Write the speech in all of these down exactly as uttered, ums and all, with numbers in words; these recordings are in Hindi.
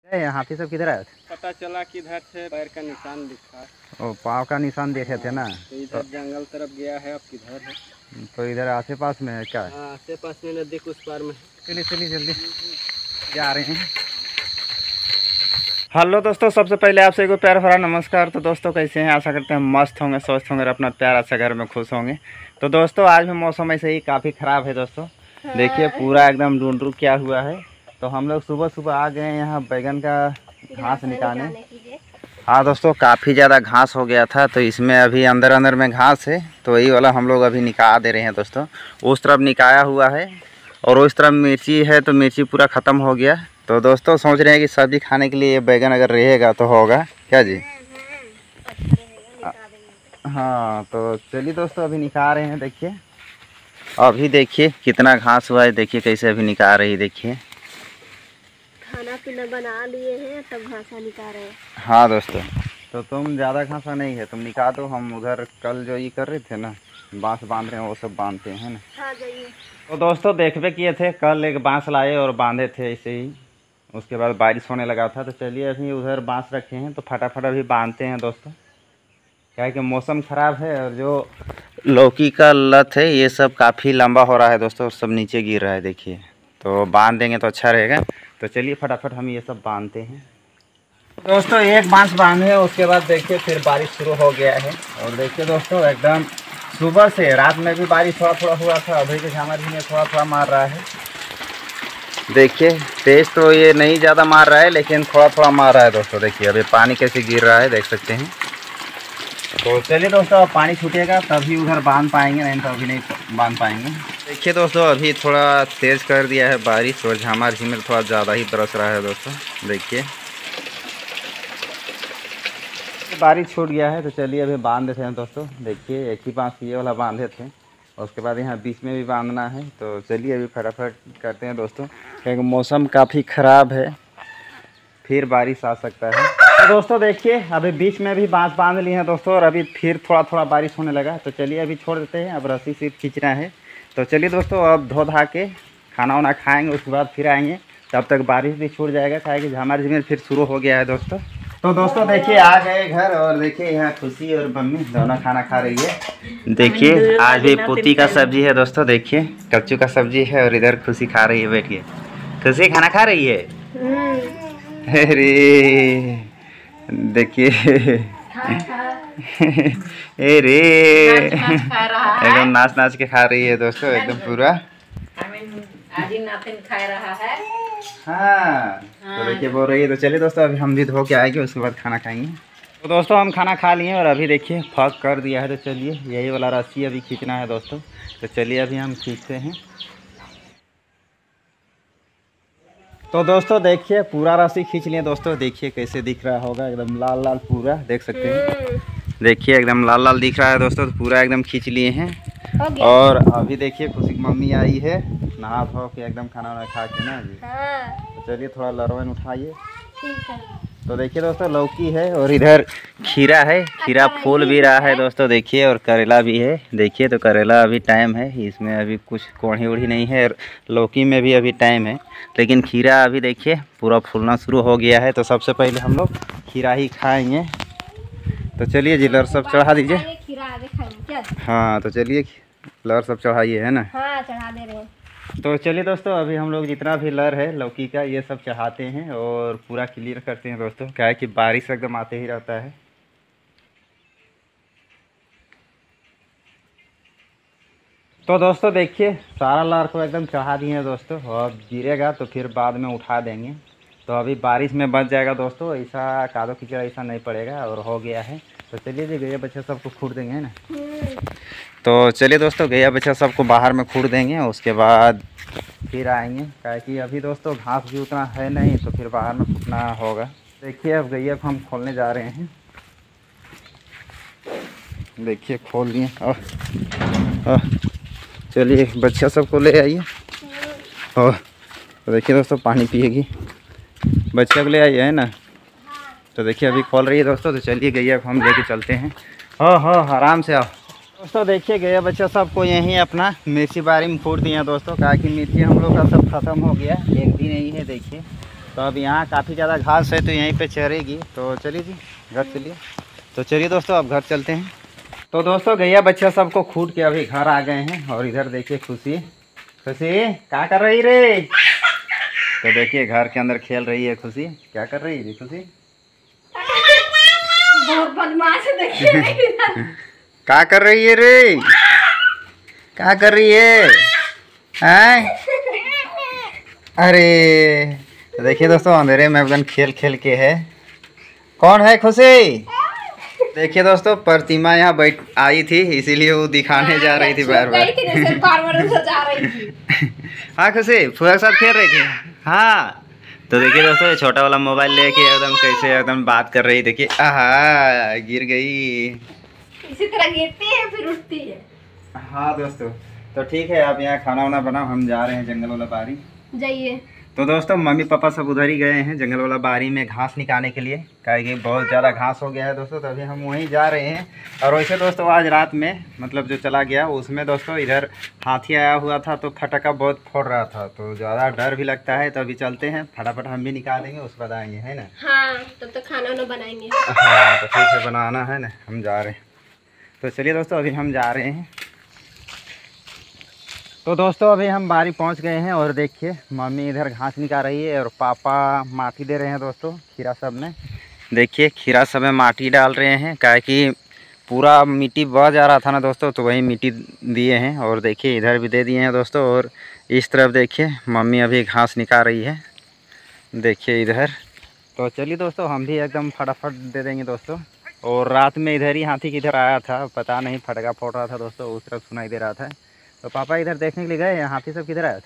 हाथी सब किधर आए थे? पता चला कि इधर से पैर का निशान दिखा। ओ पाँव का निशान देखे थे ना। तो इधर जंगल तरफ गया है, अब किधर है? तो इधर आसे पास में है क्या? हाँ, आसे पास में नदी उस पार में। चलिए चलिए जल्दी जा रहे हैं। हेलो दोस्तों, सबसे पहले आपसे एक प्यार भरा नमस्कार। तो दोस्तों कैसे हैं? आशा करते हैं मस्त होंगे, स्वस्थ होंगे और अपना प्यार अच्छा घर में खुश होंगे। तो दोस्तों आज भी मौसम ऐसे ही काफ़ी ख़राब है दोस्तों। देखिए पूरा एकदम ढूंढ क्या हुआ है। तो हम लोग सुबह सुबह आ गए हैं यहाँ बैगन का घास निकालने। हाँ दोस्तों, काफ़ी ज़्यादा घास हो गया था, तो इसमें अभी अंदर अंदर में घास है, तो यही वाला हम लोग अभी निकाल दे रहे हैं दोस्तों। उस तरफ निकाया हुआ है और उस तरफ मिर्ची है, तो मिर्ची पूरा ख़त्म हो गया। तो दोस्तों सोच रहे हैं कि सब्जी खाने के लिए ये बैगन अगर रहेगा तो होगा क्या जी? हाँ तो चलिए दोस्तों अभी निकाल रहे हैं। देखिए अभी देखिए कितना घास हुआ है, देखिए कैसे अभी निकाल रही है। देखिए खाना पीना बना लिए हैं, तब घासा निकाल रहे हैं। हाँ दोस्तों, तो तुम ज़्यादा घासा नहीं है, तुम निकाल दो। हम उधर कल जो ये कर रहे थे ना, बांस बांध रहे हैं, वो सब बांधते हैं ना। हाँ जाइए। तो दोस्तों देखबे किए थे, कल एक बांस लाए और बांधे थे ऐसे ही। उसके बाद बारिश होने लगा था, तो चलिए अभी उधर बांस रखे हैं, तो फटाफट अभी बांधते हैं दोस्तों। क्या है कि मौसम ख़राब है और जो लौकी का लत है ये सब काफ़ी लंबा हो रहा है दोस्तों, और सब नीचे गिर रहा है। देखिए तो बांध देंगे तो अच्छा रहेगा। तो चलिए फटाफट हम ये सब बांधते हैं दोस्तों। एक बांस बांधे, उसके बाद देखिए फिर बारिश शुरू हो गया है। और देखिए दोस्तों एकदम सुबह से रात में भी बारिश थोड़ा थोड़ा हुआ था, अभी के झामर भी में थोड़ा थोड़ा मार रहा है। देखिए तेज तो ये नहीं ज़्यादा मार रहा है, लेकिन थोड़ा थोड़ा मार रहा है दोस्तों। देखिए अभी पानी कैसे गिर रहा है, देख सकते हैं। तो चलिए दोस्तों अब पानी छूटेगा तभी उधर बांध पाएंगे, नहीं तो अभी नहीं बांध पाएंगे। देखिए दोस्तों अभी थोड़ा तेज़ कर दिया है बारिश, और झामर झिमर थोड़ा ज़्यादा ही बरस रहा है दोस्तों। देखिए बारिश छूट गया है, तो चलिए अभी बांध देते हैं दोस्तों। देखिए एक ही बांस ये वाला बांधे थे, और उसके बाद यहाँ बीच में भी बांधना है। तो चलिए अभी फटाफट करते हैं दोस्तों, क्योंकि मौसम काफ़ी ख़राब है, फिर बारिश आ सकता है। तो दोस्तों देखिए अभी बीच में भी बांस बांध लिए हैं दोस्तों, और अभी फिर थोड़ा थोड़ा बारिश होने लगा। तो चलिए अभी छोड़ देते हैं, अब रस्सी सिर्फ खींचना है। तो चलिए दोस्तों अब धो धा के खाना वाना खाएँगे, उसके बाद फिर आएँगे। तब तक बारिश भी छूट जाएगा, क्या कि झमार झमेर फिर शुरू हो गया है दोस्तों। तो दोस्तों देखिए आ गए घर, और देखिए यहाँ खुशी और मम्मी दोनों खाना खा रही है। देखिए आज भी पोती का सब्जी है दोस्तों। देखिए कच्चू का सब्जी है, और इधर खुशी खा रही है बैठ के। खुशी खाना खा रही है। अरे देखिए अरे एकदम नाच नाच के खा रही है दोस्तों, एकदम पूरा खा रहा है। हाँ तो देखिए बोल रही है। तो चलिए दोस्तों अभी हम भी धो के आएंगे, उसके बाद खाना खाएंगे। तो दोस्तों हम खाना खा लिए और अभी देखिए फक कर दिया है। तो चलिए यही वाला रस्सी अभी खींचना है दोस्तों। तो चलिए अभी हम खींचते हैं। तो दोस्तों देखिए पूरा रस्सी खींच लिए दोस्तों। देखिए कैसे दिख रहा होगा, एकदम लाल लाल पूरा देख सकते हैं। देखिए एकदम लाल लाल दिख रहा है दोस्तों, तो पूरा एकदम खींच लिए हैं। और अभी देखिए खुशी की मम्मी आई है नहा धो के एकदम खाना वाना खा के ना जी। हाँ। तो चलिए थोड़ा लरवन उठाइए। ठीक है। तो देखिए दोस्तों लौकी है, और इधर खीरा है, खीरा फूल भी रहा है दोस्तों। देखिए और करेला भी है। देखिए तो करेला अभी टाइम है, इसमें अभी कुछ कोढ़ी उढ़ी नहीं है। लौकी में भी अभी टाइम है, लेकिन खीरा अभी देखिए पूरा फूलना शुरू हो गया है। तो सबसे पहले हम लोग खीरा ही खाएंगे। तो चलिए जी लर सब चढ़ा दीजिए। खीरा आगे खाएंगे क्या? हाँ तो चलिए लर सब चढ़ाइए, है ना। हाँ चढ़ा दे रहे हैं। तो चलिए दोस्तों अभी हम लोग जितना भी लर है लौकी का ये सब चढ़ाते हैं और पूरा क्लियर करते हैं दोस्तों। क्या है कि बारिश एकदम आते ही रहता है। तो दोस्तों देखिए सारा लर को एकदम चढ़ा दिए हैं दोस्तों, और गिरेगा तो फिर बाद में उठा देंगे। तो अभी बारिश में बच जाएगा दोस्तों, ऐसा कादो कीचड़ ऐसा नहीं पड़ेगा, और हो गया है। तो चलिए जी गैया बच्चा सबको खूड़ देंगे, है ना। तो चलिए दोस्तों गैया बच्चा सबको बाहर में खूड़ देंगे, उसके बाद फिर आएंगे। क्या कि अभी दोस्तों घास भी उतना है नहीं, तो फिर बाहर में फूटना होगा। देखिए अब गैया को हम खोलने जा रहे हैं। देखिए खोल दिए। और चलिए बच्चा सबको ले आइए। और तो देखिए दोस्तों पानी पिएगी, बच्चा को ले आइए, है ना। तो देखिए अभी खोल रही है दोस्तों। तो चलिए गैया को हम लेके चलते हैं। हाँ हाँ आराम से आओ दोस्तों। देखिए गैया बच्चा सबको यहीं अपना मिर्ची बारी में फूट दिए हैं दोस्तों। कहा कि मिर्ची हम लोग का सब ख़त्म हो गया, एक भी नहीं है। देखिए तो अब यहाँ काफ़ी ज़्यादा घास है तो यहीं पे चरेगी। तो चलिए जी घर चलिए। तो चलिए दोस्तों अब घर चलते हैं। तो दोस्तों गैया बच्चा सबको खूट के अभी घर आ गए हैं। और इधर देखिए खुशी खुशी क्या कर रही रे। तो देखिए घर के अंदर खेल रही है खुशी। क्या कर रही है खुशी? बहुत बदमाश है देखिए। क्या कर रही है रे? क्या कर रही है? हैं? अरे तो देखिए दोस्तों अंधेरे में एकदम खेल खेल के है। कौन है खुशी? देखिए दोस्तों प्रतिमा यहाँ बैठ आई थी इसीलिए वो दिखाने जा रही थी बार बार। हाँ खुशी फुआ के साथ खेल रही थी। हाँ तो देखिए दोस्तों ये छोटा वाला मोबाइल लेके एकदम कैसे एकदम बात कर रही। देखिए आहा गिर गई। इसी तरह गिरती है फिर उठती है। हाँ दोस्तों तो ठीक है आप यहाँ खाना वाना बनाओ, हम जा रहे हैं जंगल वाला बारी। जाइए। तो दोस्तों मम्मी पापा सब उधर ही गए हैं जंगल वाला बारी में घास निकालने के लिए, क्योंकि बहुत ज़्यादा घास हो गया है दोस्तों। तो अभी हम वहीं जा रहे हैं। और वैसे दोस्तों आज रात में मतलब जो चला गया उसमें दोस्तों इधर हाथी आया हुआ था तो फटाका बहुत फोड़ रहा था तो ज़्यादा डर भी लगता है। तो अभी चलते हैं फटाफट हम भी निकालेंगे उसके बाद आएंगे है ना। हाँ तब तो खाना वाना बनाएंगे। हाँ तो ठीक है बनाना है ना, हम जा रहे हैं। तो चलिए दोस्तों अभी हम जा रहे हैं। तो दोस्तों अभी हम बारी पहुंच गए हैं और देखिए मम्मी इधर घास निकाल रही है और पापा माटी दे रहे हैं दोस्तों खीरा सब में। देखिए खीरा सब में माटी डाल रहे हैं क्या कि पूरा मिट्टी बह जा रहा था ना दोस्तों, तो वही मिट्टी दिए हैं। और देखिए इधर भी दे दिए हैं दोस्तों। और इस तरफ देखिए मम्मी अभी घास निकाल रही है देखिए इधर। तो चलिए दोस्तों हम भी एकदम फटाफट दे देंगे दोस्तों। और रात में इधर ही हाथी किधर आया था पता नहीं, फटका फोड़ रहा था दोस्तों, उस तरफ सुनाई दे रहा था। तो पापा इधर देखने के लिए गए हैं हाथी सब किधर आया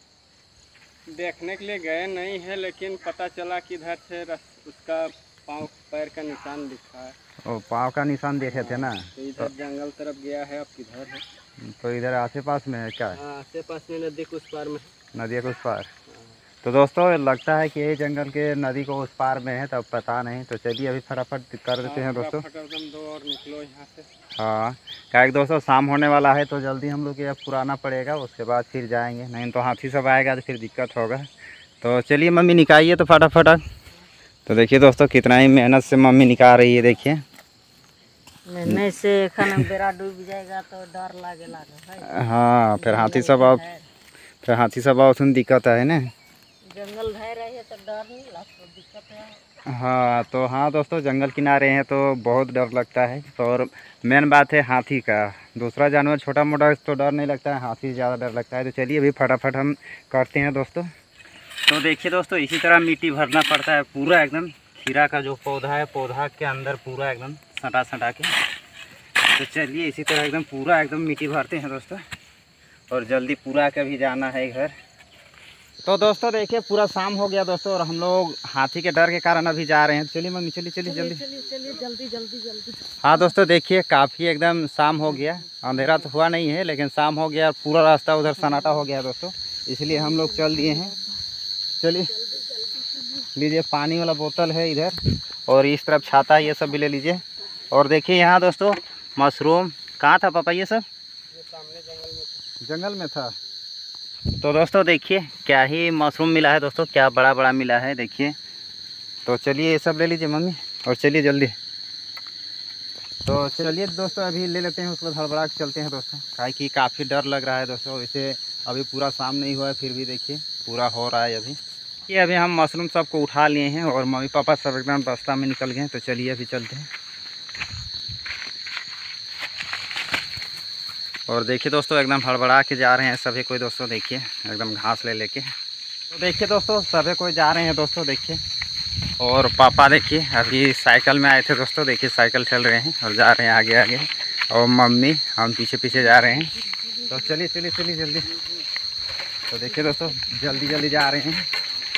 था? देखने के लिए गए नहीं है लेकिन पता चला कि इधर से रस- उसका पाँव पैर का निशान दिखा है। ओ पाँव का निशान देखे थे ना। तो इधर जंगल तरफ गया है। अब किधर है? तो इधर आसे पास में है क्या? हाँ आसे पास में नदी के उस पार में। नदी के उस पार। तो दोस्तों लगता है कि ये जंगल के नदी को उस पार में है, तब पता नहीं। तो चलिए अभी फटाफट कर देते हैं दोस्तों। एकदम दो और निकलो यहाँ से। हाँ क्या कि दोस्तों शाम होने वाला है तो जल्दी हम लोग ये पुराना पड़ेगा, उसके बाद फिर जाएंगे, नहीं तो हाथी सब आएगा तो फिर दिक्कत होगा। तो चलिए मम्मी निकालिए तो फटाफट। तो देखिए दोस्तों कितना ही मेहनत से मम्मी निकाल रही है देखिए। नहीं से खाना बेरा डूब जाएगा तो डर लागे लागे। हाँ फिर हाथी सब आओ फिर हाथी सब आओ सुन दिक्कत है ना। जंगल भय रही है तो डर नहीं लगता, दिक्कत है। हाँ तो हाँ दोस्तों जंगल किनारे हैं तो बहुत डर लगता है। तो और मेन बात है हाथी का, दूसरा जानवर छोटा मोटा तो डर नहीं लगता है, हाथी ज़्यादा डर लगता है। तो चलिए अभी फटाफट हम करते हैं दोस्तों। तो देखिए दोस्तों इसी तरह मिट्टी भरना पड़ता है पूरा एकदम। खीरा का जो पौधा है पौधा के अंदर पूरा एकदम सटा सटा के। तो चलिए इसी तरह एकदम पूरा एकदम मिट्टी भरते हैं दोस्तों। और जल्दी पूरा के भी जाना है घर। तो दोस्तों देखिए पूरा शाम हो गया दोस्तों और हम लोग हाथी के डर के कारण अभी जा रहे हैं। चलिए मम्मी चलिए चलिए जल्दी चलिए चलिए जल्दी जल्दी जल्दी। हाँ दोस्तों देखिए काफ़ी एकदम शाम हो गया, अंधेरा तो हुआ नहीं है लेकिन शाम हो गया, पूरा रास्ता उधर सन्नाटा हो गया दोस्तों, इसलिए हम लोग चल दिए हैं। चलिए लीजिए पानी वाला बोतल है इधर और इस तरफ छाता ये सब भी ले लीजिए। और देखिए यहाँ दोस्तों मशरूम कहाँ था पापा ये सब? ये सामने जंगल में था। जंगल में था। तो दोस्तों देखिए क्या ही मशरूम मिला है दोस्तों, क्या बड़ा बड़ा मिला है देखिए। तो चलिए ये सब ले लीजिए मम्मी और चलिए जल्दी। तो चलिए दोस्तों अभी ले लेते हैं, उसके बाद हड़बड़ा के चलते हैं दोस्तों, काहे कि काफ़ी डर लग रहा है दोस्तों। इसे अभी पूरा शाम नहीं हुआ है फिर भी देखिए पूरा हो रहा है अभी। ये अभी हम मशरूम सबको उठा लिए हैं और मम्मी पापा सब एकदम रास्ता में निकल गए हैं। तो चलिए अभी चलते हैं। और देखिए दोस्तों एकदम हड़बड़ा के जा रहे हैं सभी कोई दोस्तों, देखिए एकदम घास ले लेके। तो देखिए दोस्तों सभी कोई जा रहे हैं दोस्तों देखिए। और पापा देखिए अभी साइकिल में आए थे दोस्तों, देखिए साइकिल चल रहे हैं और जा रहे हैं आगे आगे। और मम्मी हम पीछे पीछे जा रहे हैं। तो चलिए चलिए चलिए जल्दी। तो देखिए दोस्तों जल्दी जल्दी जा रहे हैं।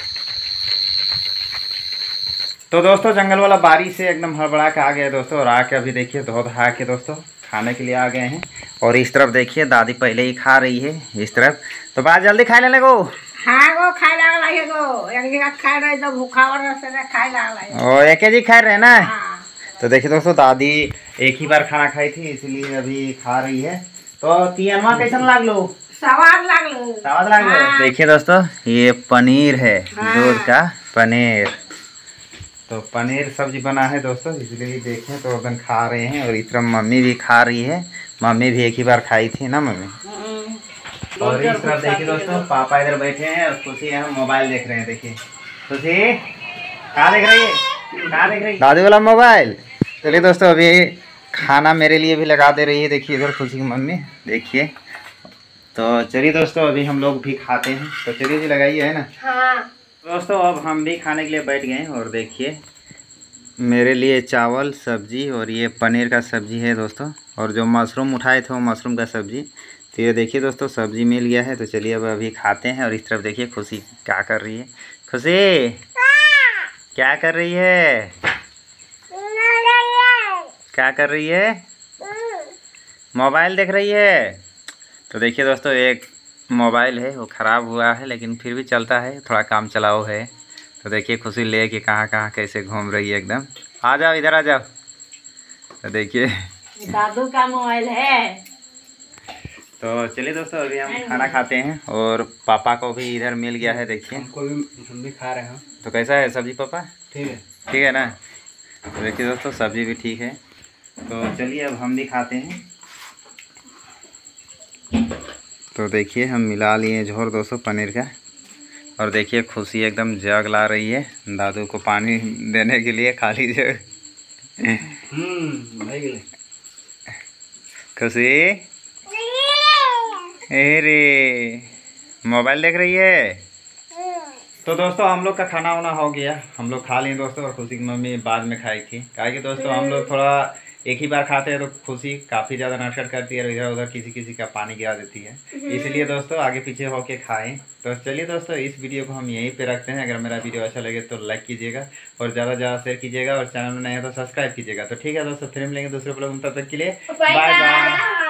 तो दोस्तों जंगल वाला बारी से एकदम हड़बड़ा के आ गए दोस्तों और आके अभी देखिए धो धा के दोस्तों खाने के लिए आ गए हैं। और इस तरफ देखिए दादी पहले ही खा रही है इस तरफ। तो बात जल्दी खाने लगो। हाँ गो खाए लागल है गो, एक जगह खाए रहे तो भूखा और से खाए लागल है। और एक जी खा रहे हैं ना। हाँ। तो देखिए दोस्तों दादी एक ही बार खाना खाई थी इसलिए अभी खा रही है। तो तियनमा कैसन लागलो? स्वाद लागलो। स्वाद लागलो। हाँ। देखिए दोस्तों ये पनीर है हाँ। दूध का पनीर। तो पनीर सब्जी बना है दोस्तों, इसलिए देखें तो अपन खा रहे हैं। और इस तरफ मम्मी भी खा रही है, मम्मी भी एक ही बार खाई थी ना मम्मी। और इस तरफ देखिए दोस्तों पापा इधर बैठे हैं और खुशी यहाँ मोबाइल देख रहे हैं। देखिए खुशी कहाँ देख रही है, कहाँ देख रही है? दादी वाला मोबाइल। चलिए दोस्तों अभी खाना मेरे लिए भी लगा दे रही है। देखिए इधर खुशी की मम्मी, देखिए। तो चलिए दोस्तों अभी हम लोग भी खाते हैं। तो चलिए जी लगाइए, है ना। हाँ दोस्तों अब हम भी खाने के लिए बैठ गए हैं। और देखिए मेरे लिए चावल सब्जी और ये पनीर का सब्जी है दोस्तों। और जो मशरूम उठाए थे वो मशरूम का सब्जी। तो ये देखिए दोस्तों सब्जी मिल गया है। तो चलिए अब अभी खाते हैं। और इस तरफ देखिए खुशी क्या कर रही है। खुशी क्या कर रही है, क्या कर रही है? मोबाइल देख रही है। तो देखिए दोस्तों एक मोबाइल है वो ख़राब हुआ है, लेकिन फिर भी चलता है, थोड़ा काम चलाओ है। तो देखिए खुशी ले के कहाँ कहाँ कैसे घूम रही है एकदम। आ जाओ इधर आ जाओ। तो देखिए दादू का मोबाइल है। तो चलिए दोस्तों अभी हम खाना खाते हैं। और पापा को भी इधर मिल गया है। देखिए हमको भी, हम भी खा रहे हैं। तो कैसा है सब्जी पापा? ठीक है, ठीक है ना। तो देखिए दोस्तों सब्जी भी ठीक है। तो चलिए अब हम भी खाते हैं। तो देखिए हम मिला लिए झोर दोस्तों पनीर का। और देखिए खुशी एकदम जग ला रही है दादू को पानी देने के लिए, खाली जग। हम्म भाई गेले। खुशी अरे मोबाइल देख रही है। तो दोस्तों हम लोग का खाना वाना हो गया, हम लोग खा लिए दोस्तों। और खुशी की मम्मी बाद में खाई थी, कहा कि दोस्तों हम लोग थोड़ा एक ही बार खाते हैं तो खुशी काफ़ी ज़्यादा नटखट करती है और इधर उधर किसी किसी का पानी गिरा देती है। इसलिए दोस्तों आगे पीछे होके खाएं। तो चलिए दोस्तों इस वीडियो को हम यहीं पे रखते हैं। अगर मेरा वीडियो अच्छा लगे तो लाइक कीजिएगा और ज़्यादा से ज़्यादा शेयर कीजिएगा और चैनल में नए हैं तो सब्सक्राइब कीजिएगा। तो ठीक है दोस्तों फिर मिलेंगे दूसरे ब्लॉग में, तब तक के लिए बाय बाय।